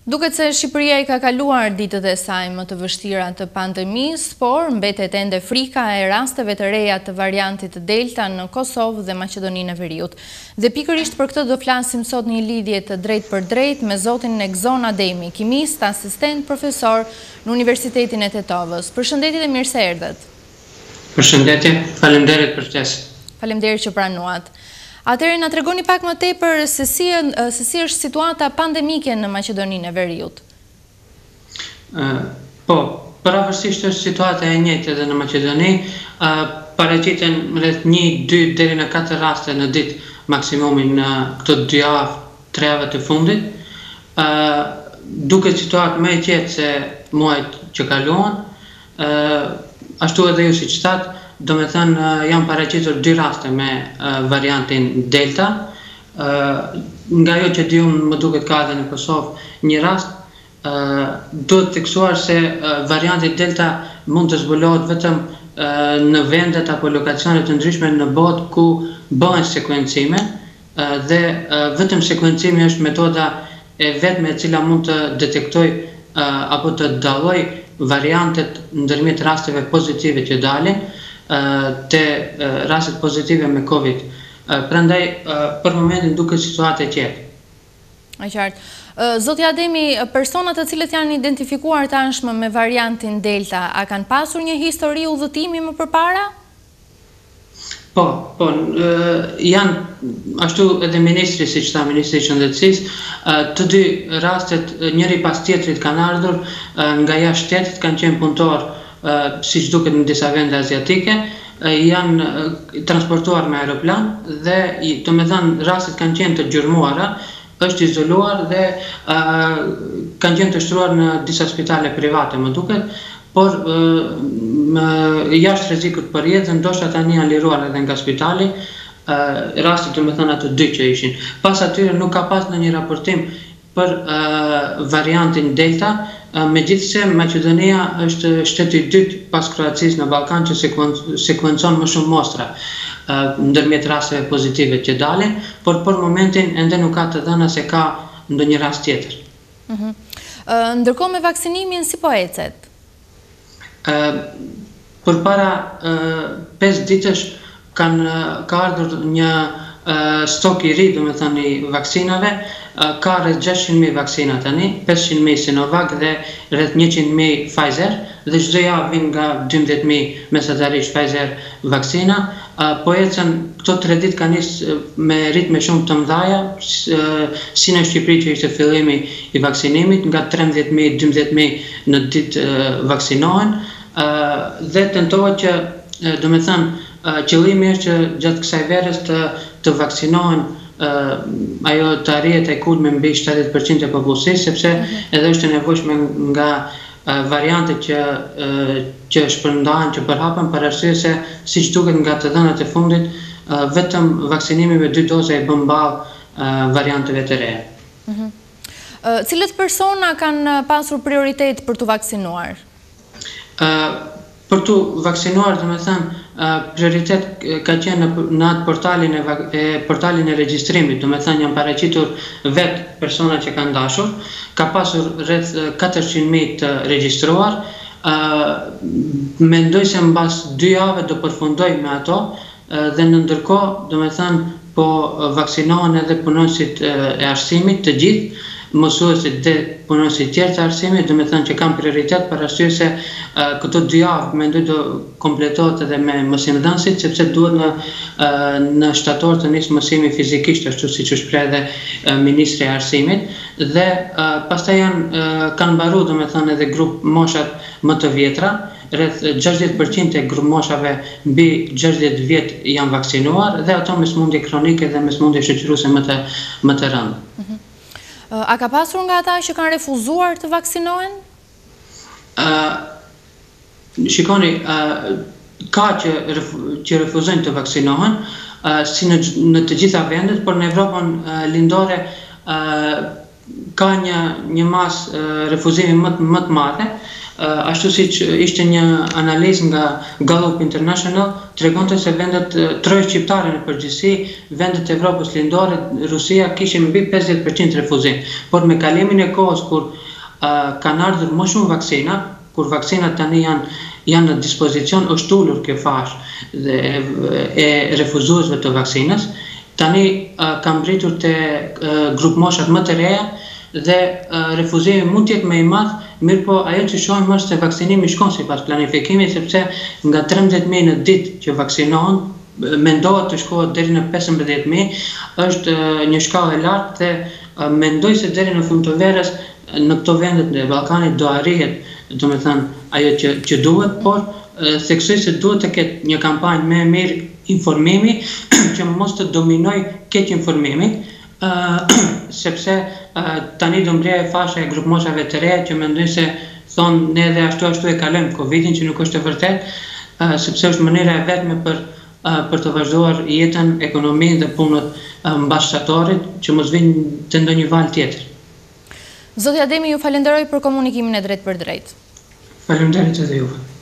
Duket se Shqipëria I ka kaluar ditët e saj më të vështira të pandemisë, por mbetet ende frika e rasteve të reja të variantit Delta në Kosovë dhe Maqedoninë e Veriut. Dhe pikërisht për këtë do flasim sot një lidhje të drejtë për drejtë me zotin Negzon Ademi, kimist, asistent profesor në Universitetin e Tetovës. Përshëndetje dhe mirë se erdhët. Përshëndetje, faleminderit për ftesën. Faleminderit që pranuat. Atëherë na tregoni pak më tepër se si është situata pandemike në Maqedoninë e Veriut. Po, pavarësisht është situata e njëjtë edhe në Maqedoni, paraqiten rreth 1, 2 deri në 4 raste në ditë maksimumin në këto 2 javë, 3 javë të fundit. Duket situatë më e qetë se muajt që kaluan, ashtu edhe ju siç thatë, do me thënë janë paraqitur 2 raste me variantin Delta. Nga jo që di unë më duket ka edhe në Kosovë një rast, duhet të theksuar se varianti Delta mund të zbulohet vetëm në vendet apo lokacione të ndryshme në botë ku bëhen sekuencime dhe vetëm sekuencimi është metoda e vetme e cila mund të detektoj apo të dalloj variantet ndërmjet rasteve pozitive që dalin te rastet pozitive me Covid. Prandaj, për momentin duket situatë e qetë. E qartë. Zoti Ademi, personat të cilët janë identifikuar tashmë me variantin Delta, a kanë pasur një histori udhëtimi më përpara? Po, janë ashtu edhe ministri, siç tha ministri I Shëndetësisë, të 2 rastet njëri pas tjetrit kanë ardhur nga jashtë shtetit, kanë qenë punëtor siç duket në disa vende aziatike, janë transportuar me aeroplan dhe do me thënë rastet kanë qenë të gjurmuara, është izoluar dhe kanë qenë të shtruar në disa spitale private më duket, por jashtë rrezikut për jetë, ndoshta tani janë liruar edhe nga spitali, rastet do me thënë ato 2 që ishin. Pas atyre nuk ka pas ndonjë raportim për variantin Delta, megjithse Maqedonia është shteti I dytë pas Kroacisë në Ballkan që sekuencon më shumë mostra ndërmjet rasteve pozitive që dalin, por për momentin ende nuk ka të dhëna se ka ndonjë rast tjetër. Ndërkohë me vaksinimin si po ecet? Përpara 5 ditësh ka ardhur një stok I ri, do me thënë I vaksinave, ka rreth 600.000 vaksina tani, 500.000 Sinovac dhe rreth 100.000 Pfizer, dhe çdo javë vijnë nga 12.000 mesatarisht Pfizer vaksina. Po ecën këto 3 ditë ka nisë me ritme shumë të mëdha, si në Shqipëri që ishte fillimi I vaksinimit, nga 13.000, 12.000 në ditë vaksinohen, dhe tentohet që, do me thënë, qëllimi është që gjatë kësaj verës të vaksinohen ajo të arrihet e kulme mbi 70% e popullsisë, sepse edhe është e nevojshme nga variantet që shpërndahen, që përhapen, për arsye se siç duket nga të dhënat e fundit, vetëm vaksinimi me 2 doza I bën mbalë varianteve të reja. Cilët persona kanë pasur prioritet për të vaksinuar? Për të vaksinuar, do me thënë, prioritet ka qenë në atë portalin e regjistrimit, do me thënë janë paraqitur vetë persona që kanë dashur, ka pasur rreth 400.000 të regjistruar, mendoj se mbas 2 javë do përfundoj me ato, dhe në ndërkohë, do me thënë, po vaksinohen edhe punonësit e arsimit të gjithë, mësuesit dhe punonësit tjerë të arsimit, do me thënë që kanë prioritet për arsye se këto 2 javë mendoj do kompletohet edhe me mësimdhënësit, sepse duhet në shtator të nisë mësimi fizikisht, ashtu siç u shpreh edhe ministri I arsimit, dhe pastaj kanë mbaruar, do me thënë, edhe grup moshat më të vjetra, rreth 60% e grup moshave mbi 60 vjet janë vaksinuar dhe ato me smundje kronike dhe me smundje shoqëruese më të rënda. A ka pasur nga ata që kanë refuzuar të vaksinohen? Shikoni, ka që refuzojnë të vaksinohen, si në të gjitha vendet, por në Evropën lindore ka një mas refuzimi më të madhe, ashtu si që ishte një analizë nga Gallup International, tregonte se vendet troj shqiptare në përgjithësi, vendet e Evropës lindore, Rusia kishin mbi 50% refuzim. Por me kalimin e kohës kur kanë ardhur më shumë vaksina, kur vaksinat tani janë në dispozicion, është ulur kjo fashë e refuzuesve të vaksinës, tani kam mbritur te grup moshat më të reja dhe refuzimi mund të jetë më i madh, mirë po ajo që shohim është se vaksinimi shkon sipas planifikimit, sepse nga 13.000 në ditë që vaksinohen, mendohet të shkohet deri në 15.000, është një shkallë e lartë dhe mendoj se deri në fund të verës në këto vendet në Ballkanit do arrihet, domethënë ajo që duhet, por theksoj se duhet të ketë një kampanjë më e mirë informimi që mos të dominoj keq informimi, sepse tani do mbledhej fasha e grupmoshave të reja që mendojnë se thonë ne edhe ashtu e kalojmë Covidin, që nuk është e vërtet, sepse është mënyra e vetme për të vazhduar jetën, ekonominë dhe punët mbashkësatorit që mos vinë të ndonjë val tjetër. Zoti Ademi, ju falenderoj për komunikimin e drejt për drejt. Faleminderit edhe juve.